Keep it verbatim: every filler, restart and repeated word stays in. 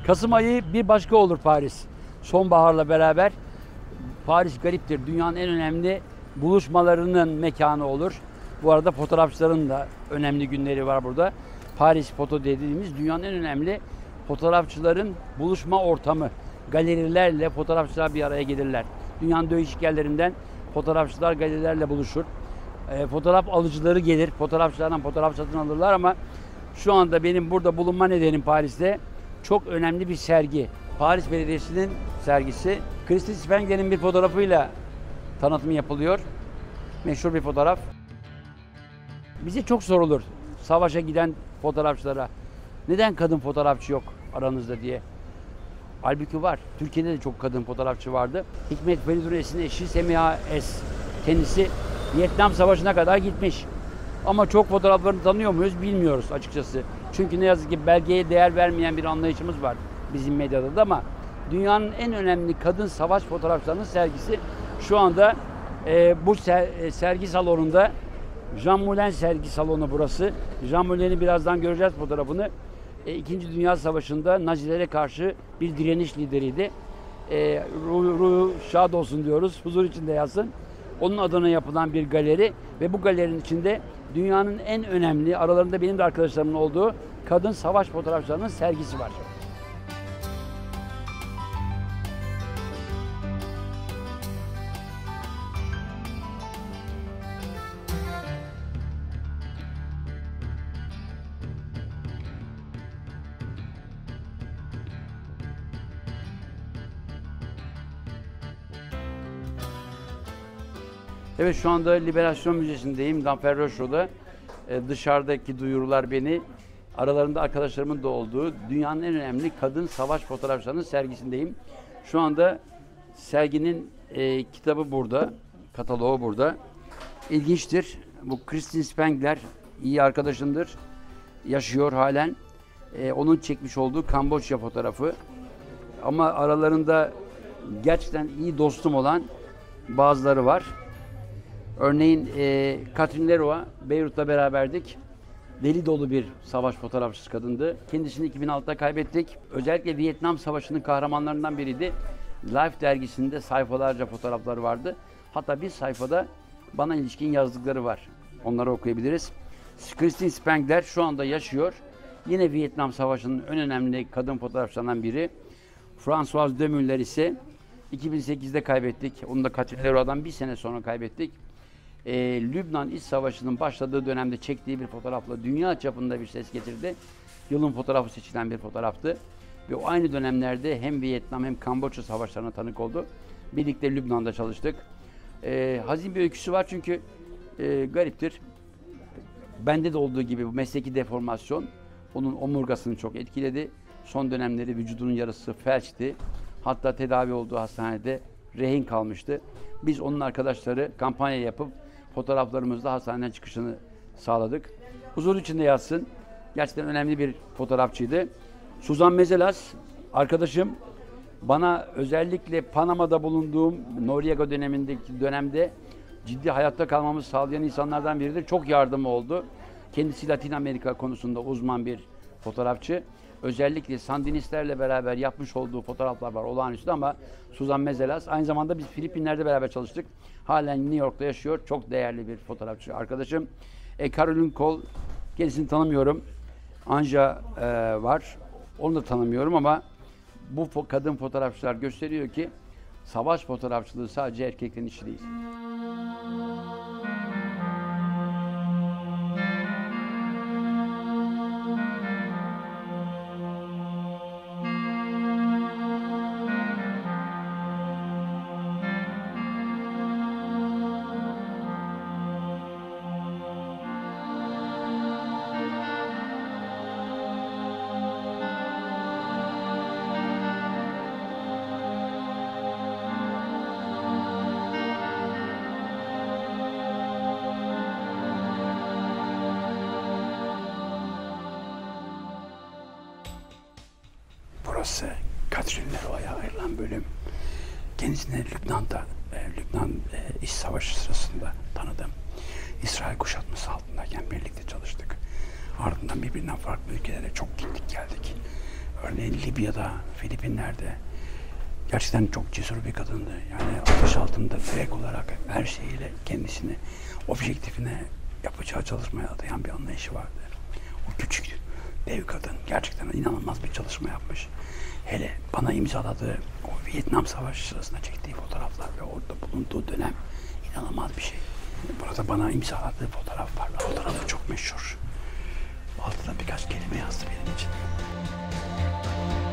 Kasım ayı bir başka olur Paris. Sonbaharla beraber. Paris gariptir. Dünyanın en önemli buluşmalarının mekanı olur. Bu arada fotoğrafçıların da önemli günleri var burada. Paris Foto dediğimiz dünyanın en önemli fotoğrafçıların buluşma ortamı. Galerilerle fotoğrafçılar bir araya gelirler. Dünyanın değişik yerlerinden fotoğrafçılar galerilerle buluşur. E, fotoğraf alıcıları gelir. Fotoğrafçılardan fotoğraf satın alırlar ama şu anda benim burada bulunma nedenim Paris'te çok önemli bir sergi. Paris Belediyesi'nin sergisi. Christine Spengler'in bir fotoğrafıyla tanıtımı yapılıyor. Meşhur bir fotoğraf. Bize çok sorulur savaşa giden fotoğrafçılara. Neden kadın fotoğrafçı yok aranızda diye. Halbuki var. Türkiye'de de çok kadın fotoğrafçı vardı. Hikmet Feridun Es'in eşi Semiha Es. Kendisi Vietnam Savaşı'na kadar gitmiş. Ama çok fotoğraflarını tanıyor muyuz bilmiyoruz açıkçası. Çünkü ne yazık ki belgeye değer vermeyen bir anlayışımız var bizim medyada da ama dünyanın en önemli kadın savaş fotoğrafçılarının sergisi şu anda e, bu ser, e, sergi salonunda. Jean Moulin sergi salonu burası. Jean Moulin'i birazdan göreceğiz fotoğrafını. E, İkinci Dünya Savaşı'nda Nazilere karşı bir direniş lideriydi. E, ruhu, ruhu şad olsun diyoruz. Huzur içinde yatsın. Onun adına yapılan bir galeri ve bu galerinin içinde dünyanın en önemli, aralarında benim de arkadaşlarımın olduğu kadın savaş fotoğrafçılarının sergisi var. Evet, şu anda Liberasyon Müzesi'ndeyim, Danferroşo'da. Ee, dışarıdaki duyurular beni, aralarında arkadaşlarımın da olduğu dünyanın en önemli kadın savaş fotoğrafçılarının sergisindeyim. Şu anda serginin e, kitabı burada, kataloğu burada. İlginçtir. Bu Christine Spengler iyi arkadaşımdır. Yaşıyor halen. E, onun çekmiş olduğu Kamboçya fotoğrafı. Ama aralarında gerçekten iyi dostum olan bazıları var. Örneğin e, Catherine Leroy, Beyrut'ta beraberdik. Deli dolu bir savaş fotoğrafçısı kadındı. Kendisini iki bin altıda kaybettik. Özellikle Vietnam Savaşı'nın kahramanlarından biriydi. Life dergisinde sayfalarca fotoğrafları vardı. Hatta bir sayfada bana ilişkin yazdıkları var. Onları okuyabiliriz. Christine Spengler şu anda yaşıyor. Yine Vietnam Savaşı'nın en önemli kadın fotoğrafçılarından biri. Françoise de Müller ise iki bin sekizde kaybettik. Onu da Catherine Leroy'dan bir sene sonra kaybettik. Ee, Lübnan İç Savaşı'nın başladığı dönemde çektiği bir fotoğrafla dünya çapında bir ses getirdi. Yılın fotoğrafı seçilen bir fotoğraftı. Ve o aynı dönemlerde hem Vietnam hem Kamboçya savaşlarına tanık oldu. Birlikte Lübnan'da çalıştık. Ee, hazin bir öyküsü var çünkü e, gariptir. Bende de olduğu gibi bu mesleki deformasyon onun omurgasını çok etkiledi. Son dönemleri vücudunun yarısı felçti. Hatta tedavi olduğu hastanede rehin kalmıştı. Biz onun arkadaşları kampanya yapıp fotoğraflarımızla hastaneden çıkışını sağladık. Huzur içinde yatsın. Gerçekten önemli bir fotoğrafçıydı. Suzan Mezelas, arkadaşım, bana özellikle Panama'da bulunduğum Noriega dönemindeki dönemde ciddi hayatta kalmamızı sağlayan insanlardan biridir. Çok yardımı oldu. Kendisi Latin Amerika konusunda uzman bir fotoğrafçı. Özellikle Sandinistlerle beraber yapmış olduğu fotoğraflar var olağanüstü ama Suzan Mezelas, aynı zamanda biz Filipinler'de beraber çalıştık. Halen New York'ta yaşıyor. Çok değerli bir fotoğrafçı arkadaşım. E, Caroline Cole, kendisini tanımıyorum. Anja e, var. Onu da tanımıyorum ama bu fo kadın fotoğrafçılar gösteriyor ki savaş fotoğrafçılığı sadece erkeklerin işi değil. Burası Catherine Leroy'a ayrılan bölüm. Kendisini Lübnan'da, e, Lübnan e, İç Savaşı sırasında tanıdım. İsrail kuşatması altındayken birlikte çalıştık. Ardından birbirinden farklı ülkelere çok gittik geldik. örneğin Libya'da, Filipinler'de gerçekten çok cesur bir kadındı. Yani ateş altında direkt olarak her şeyiyle kendisini objektifine yapacağı çalışmaya adayan bir anlayışı vardı. O küçük dev kadın gerçekten inanılmaz bir çalışma yapmış. Hele bana imzaladığı o Vietnam Savaşı sırasında çektiği fotoğraflar ve orada bulunduğu dönem inanılmaz bir şey. Burada bana imzaladığı fotoğraf var. Fotoğrafı çok meşhur. Altına birkaç kelime yazdı benim için.